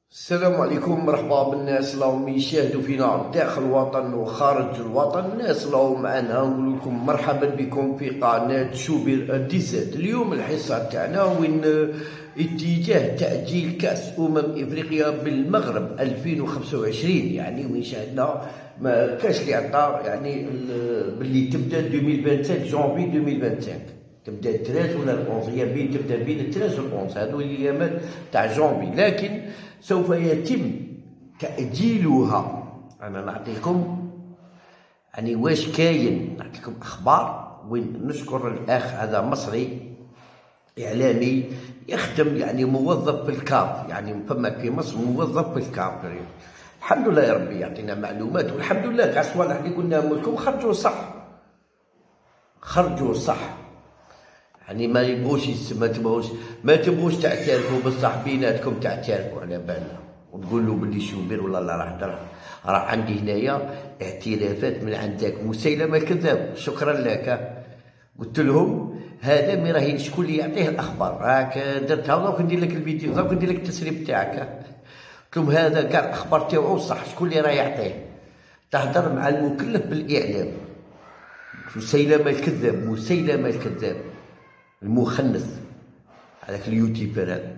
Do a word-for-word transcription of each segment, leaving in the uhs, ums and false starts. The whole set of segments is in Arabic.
السلام عليكم، مرحبا بالناس اللي راهم يشاهدوا فينا داخل الوطن وخارج الوطن. الناس اللي راهم معنا نقول لكم مرحبا بكم في قناه شوبير دي زد. اليوم الحصه تاعنا وين اتجاه تاجيل كاس امم افريقيا بالمغرب ألفين وخمسة وعشرين، يعني وين شاهدنا ما كاش اللي عطى يعني باللي تبدا ألفين وخمسة وعشرين جونفي ألفين وخمسة وعشرين، تبدا الثلاث ولا الأونز، هي بين تبدا بين الثلاث والأونز، هذو الايامات تاع جونفي، لكن سوف يتم تأجيلها. أنا نعطيكم يعني واش كاين، نعطيكم أخبار. وين نشكر الأخ هذا مصري إعلامي يخدم يعني موظف في الكاب، يعني فما في مصر موظف في الكاب. الحمد لله يا ربي يعطينا معلومات، والحمد لله كاع الصوالح اللي قلناهم لكم خرجوا صح، خرجوا صح. يعني ما يبغوش ما تبغوش ما تبغوش تعترفوا بصح بيناتكم، تعترفوا على بالنا وتقولوا باللي شوبير والله لا راح درا. راه عندي هنايا اعترافات من عندك مسيلمه الكذاب، شكرا لك. قلت لهم هذا مي راهي شكون اللي يعطيه الاخبار، راك درتها دوك ندير لك الفيديو، دوك ندير لك التسريب تاعك. قلت لهم هذا كاع الاخبار تاعو صح، شكون اللي راه يعطيه؟ تهضر مع المكلف بالاعلام، مسيلمه الكذاب، مسيلمه الكذاب المخنث هذاك اليوتيوبر هذاك،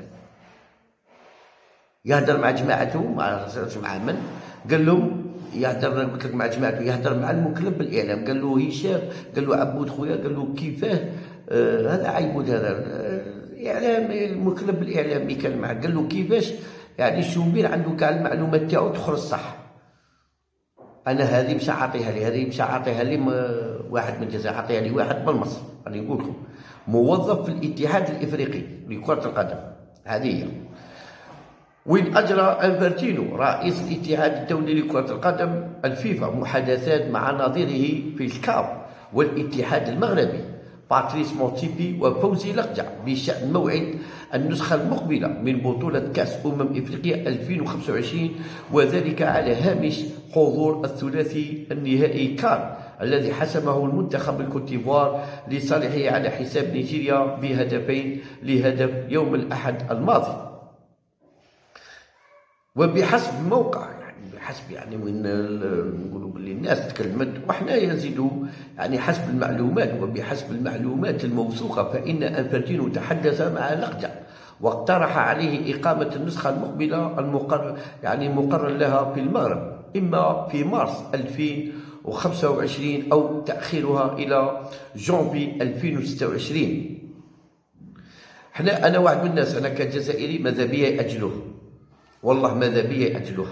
يهدر مع جماعته، مع مع من قال لهم يهدر، قلت لك مع جماعته، يهدر مع المكلف بالاعلام. قال له هشام، قال له عبود خويا، قال له كيفاه آه هذا عيبود هذا الاعلام، آه المكلف بالاعلام اللي كان معاه، قال له كيفاش يعني شوبير عنده كاع المعلومات تاعو تخرج صح. انا هذه مش عاطيها لي، هذه مش عاطيها لي واحد من الجزائر، عاطيها لي واحد من مصر. راني نقول لكم موظف في الاتحاد الافريقي لكرة القدم، هذه هي. وين اجرى انفرتينو رئيس الاتحاد الدولي لكرة القدم الفيفا محادثات مع نظيره في الكاب والاتحاد المغربي باتريس موتسيبي وفوزي لقجع بشأن موعد النسخة المقبلة من بطولة كأس أمم إفريقيا ألفين وخمسة وعشرين، وذلك على هامش حضور الثلاثي النهائي كان الذي حسمه المنتخب الكوتيفوار لصالحه على حساب نيجيريا بهدفين لهدف يوم الأحد الماضي. وبحسب الموقع، يعني بحسب يعني وين نقولوا باللي الناس تكلمت وحنا يزيدوا يعني حسب المعلومات، وبحسب المعلومات الموثوقة فإن انفرتينو تحدث مع لقجع واقترح عليه إقامة النسخة المقبلة المقرر يعني مقرر لها في المغرب، إما في مارس ألفين وخمسة وعشرين أو تأخيرها إلى جونفي ألفين وستة وعشرين. حنا أنا واحد من الناس، أنا كجزائري ماذا بيا يأجلوه، والله ماذا بيا يأجلوه.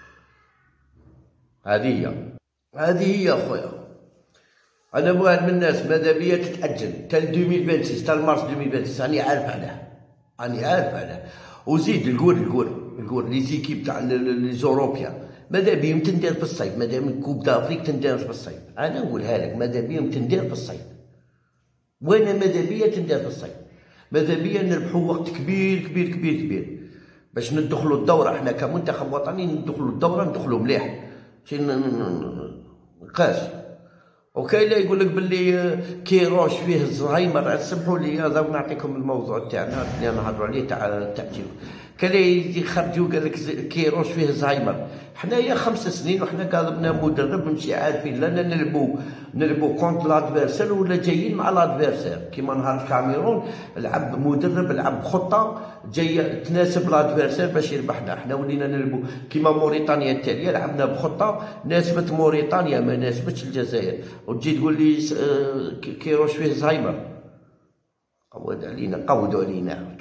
هذه هي هذه هي أخويا، أنا واحد من الناس ماذا بيا تتأجل تا ألفين وستة وعشرين، تا مارس ألفين وستة وعشرين، راني عارف علاه، راني عارف علاه. وزيد الكور الكور الكور لي زيكيب تاع لي زوروبيان ماذا بيهم تندير في الصيف، ماذا من كوب دافريك تندير في الصيف. انا نقولها لك ماذا بيهم تندير في الصيف، وانا ماذا بيا تندير في الصيف، ماذا بيا نربحوا وقت كبير كبير كبير كبير باش ندخلوا الدوره. احنا كمنتخب وطني ندخلوا الدوره، ندخلوا مليح، ماشي نقاش. وكاين اللي يقول لك باللي كيروش فيه الزهايمر، سمحوا لي هذا ونعطيكم الموضوع تاعنا اللي نهضروا عليه تاع التأجيل. كان يخرجوا قال لك كيروش فيه زهايمر، حنايا خمس سنين وحنا قالبنا مدرب ماشي عارفين لا نلعبوا نلعبوا كونت لادفيرسير ولا جايين مع لادفيرسير. كيما نهار الكاميرون لعب مدرب، لعب خطه جايه تناسب لادفيرسير باش يربحنا، حنا ولينا نلعبوا كيما موريتانيا التاليه لعبنا بخطه ناسبت موريتانيا ما ناسبتش الجزائر، وتجي تقول لي كيروش فيه زهايمر. قود علينا قودوا علينا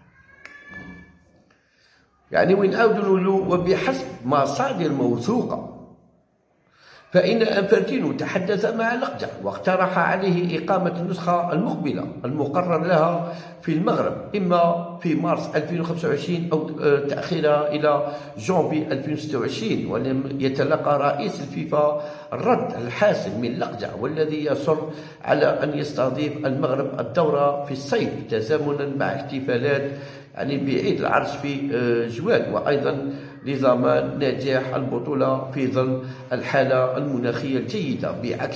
يعني وين عاودوا نقولوا. وبحسب مصادر موثوقة فإن انفرتينو تحدث مع لقجع واقترح عليه إقامة النسخة المقبلة المقرر لها في المغرب، إما في مارس ألفين وخمسة وعشرين أو تأخيرها إلى جونفي ألفين وستة وعشرين. ولم يتلقى رئيس الفيفا الرد الحاسم من لقجع، والذي يصر على أن يستضيف المغرب الدورة في الصيف تزامنا مع احتفالات يعني بعيد العرش في جوان، وأيضا لضمان نجاح البطولة في ظل الحالة المناخية الجيدة، بعكس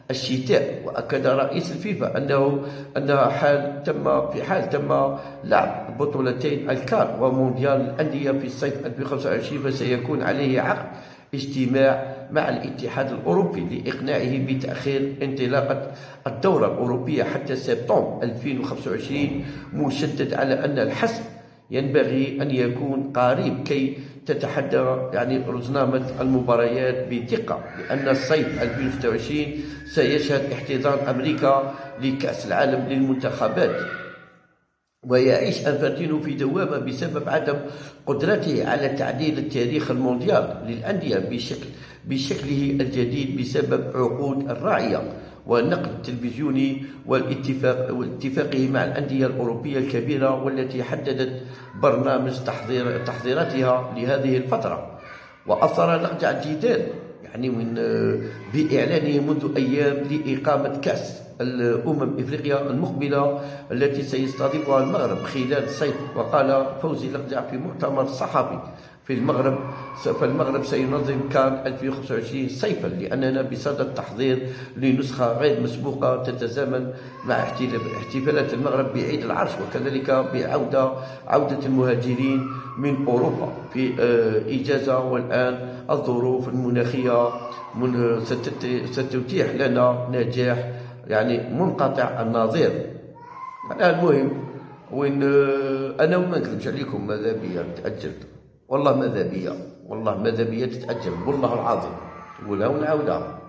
الشتاء. وأكد رئيس الفيفا أنه أنها حال تم في حال تم لعب بطولتين الكار ومونديال الأندية في الصيف ألفين وخمسة وعشرين فسيكون عليه عقد اجتماع مع الاتحاد الأوروبي لإقناعه بتأخير انطلاقة الدورة الأوروبية حتى سبتمبر ألفين وخمسة وعشرين، مشدد على أن الحسم ينبغي أن يكون قريب كي تتحدى يعني رزنامة المباريات بدقة، لأن الصيف ألفين وستة وعشرين سيشهد احتضان أمريكا لكأس العالم للمنتخبات. ويعيش أنفانتينو في دوامة بسبب عدم قدرته على تعديل التاريخ المونديال للأندية بشكل بشكله الجديد بسبب عقود الراعية والنقد التلفزيوني والاتفاق واتفاقه مع الأندية الأوروبية الكبيرة، والتي حددت برنامج تحضير تحضيراتها لهذه الفترة. وأثر نقطع الجدال يعني من بإعلانه منذ أيام لإقامة كأس الأمم إفريقيا المقبلة التي سيستضيفها المغرب خلال الصيف. وقال فوزي لقجع في مؤتمر صحفي في المغرب فالمغرب سينظم كان ألفين وخمسة وعشرين صيفا لأننا بصدد التحضير لنسخة غير مسبوقة تتزامن مع احتفالات المغرب بعيد العرش وكذلك بعودة عودة المهاجرين من أوروبا في إجازة. والآن الظروف المناخية ستتيح لنا نجاح يعني منقطع النظير. المهم وين أنا وما نكذبش عليكم ماذا بيا تأجل، والله ماذا بيا والله ماذا بيا تتأجل والله العظيم، نقولها ونعاودها.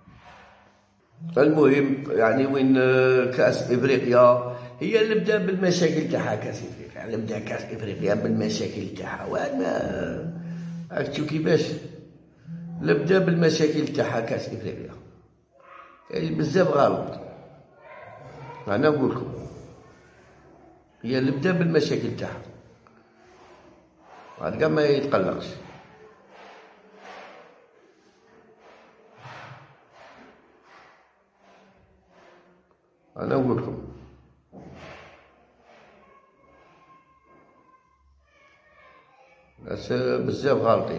المهم يعني وين كأس إفريقيا هي اللي بدا بالمشاكل تاعها. كأس إفريقيا اللي بدا كأس إفريقيا بالمشاكل تاعها، وأنا راك تشوف كيفاش اللي بدا بالمشاكل تاعها كأس إفريقيا يعني بزاف غلط. أنا نقول لكم هي اللي بدا بالمشاكل تاعها، هاد كاع ما يتقلقش. أنا نقول لكم ناس بزاف غالطين.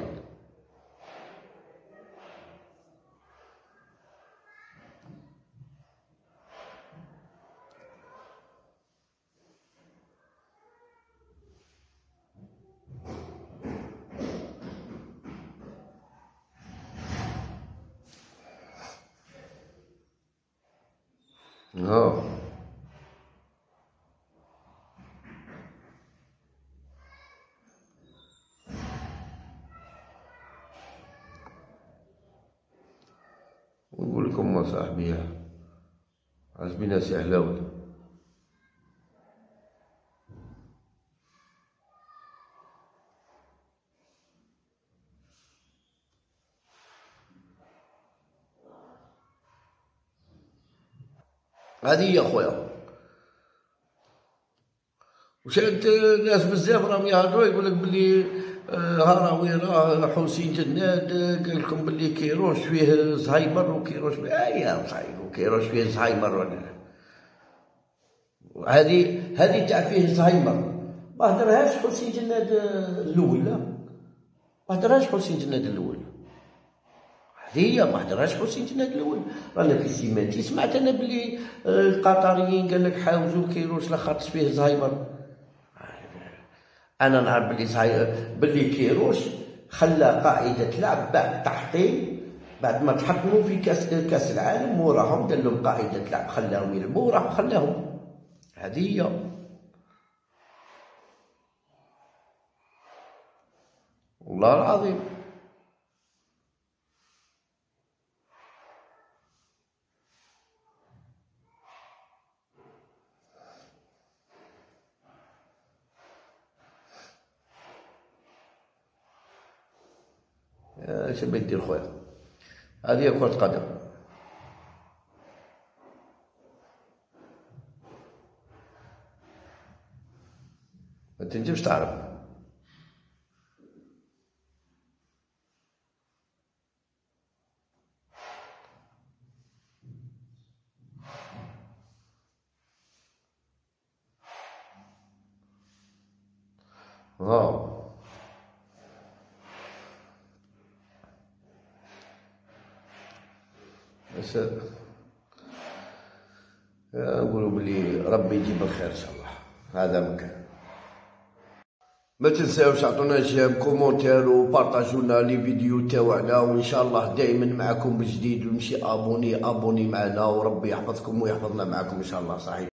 اه نقول لكم صاحبي عزبنا سي حلاوة. هذه هي خويا. وشاد ناس بزاف راهم يهضروا يقول لك بلي هراوي راه حسين جناد قال لكم بلي كيروش فيه زهايمر وكيروش فيه ايا صحيح وكيروش فيه زهايمر ولا هذه هذه تاع فيه زهايمر ما هدرهاش حسين جناد الاول، لا ما هدرهاش حسين جناد الاول، هذه هي ما هدرهاش حسين جناد الاول. رانا في سيمانتي سمعت انا بلي القطريين قال لك حاوزوا كيروش لاخاطش فيه زهايمر. انا نعرف بلي صحيح بلي كيروش خلى قاعده لعب بعد تحطيم بعد ما تحطموا في كاس كاس العالم وراهم دار لهم قاعده لعب خلاهم يلعبوا وراح خلاهم. هذه هي والله العظيم. اش بغيت دير خويا، هذه هي كرة قدم. ما تنجمش تعرف. ها بس نقولوا بلي ربي يجيب الخير ان شاء الله. هذا مكان. ما تنساوش عطونا جيم كومونتير وبارطاجونا لي فيديو تاوعنا، وان شاء الله دائما معكم بجديد، ونمشي ابوني ابوني معنا، وربي يحفظكم ويحفظنا معكم ان شاء الله. صحيح.